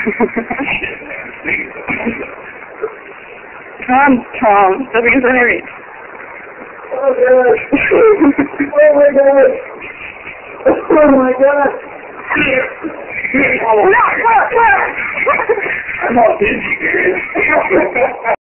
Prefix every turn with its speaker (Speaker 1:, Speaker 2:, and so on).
Speaker 1: Tom, don't be so hairy.
Speaker 2: Oh gosh. Oh my gosh. Oh my gosh.
Speaker 1: No, no, no.
Speaker 2: I'm all dizzy, dude.